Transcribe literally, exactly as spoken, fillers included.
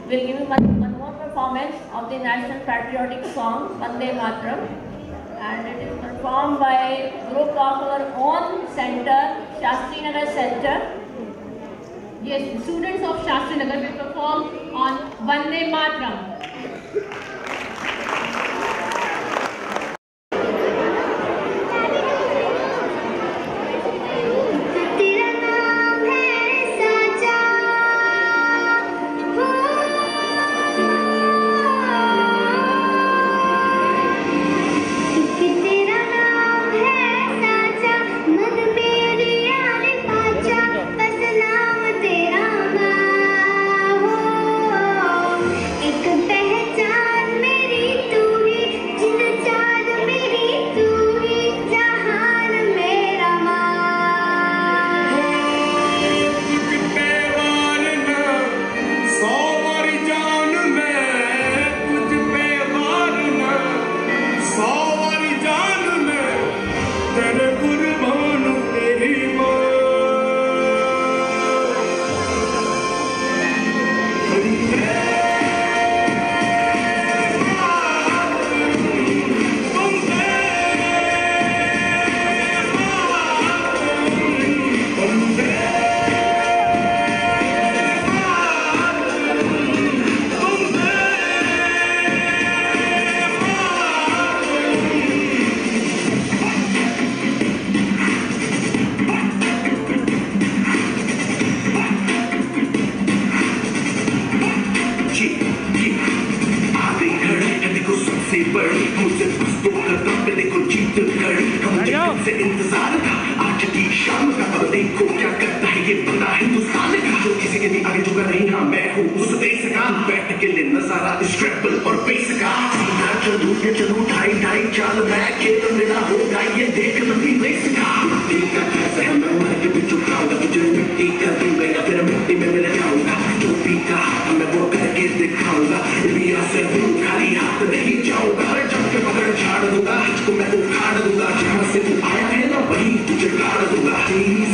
will give you one, one more performance of the national patriotic song, Vande Mataram. And it is performed by a group of our own center, Shastri Nagar Center. Yes, students of Shastri Nagar will perform on Vande Mataram. इंतजार था आज की शाम का, अब देखो क्या करता है ये बंदा हिंदुस्तान का, जो किसी के भी आगे झुका नहीं। हाँ मैं हूँ उस देश का, बैठ के ले नजारा इस ट्रैवल और बेस का। सीधा चलूं के चलूं ढाई ढाई चाल, मैं खेल मेरा होगा ये देख लंबी रेस का। मिट्टी का कैसे मैं उड़ के भी चुकाऊंगा, तुझे मिट्टी कर दूंगा या फिर मिट्टी में मिल जाऊंगा। जो भी कहा मैं वो करके दिखाऊंगा, इंडिया से हूँ खाली हाथ नहीं जाऊंगा। जब के पकड़ झाड़ दूंगा, तुझको मैं उखाड़ दूंगा, जहाँ से तू आया है ना वही तुझे गाड़ दूंगा।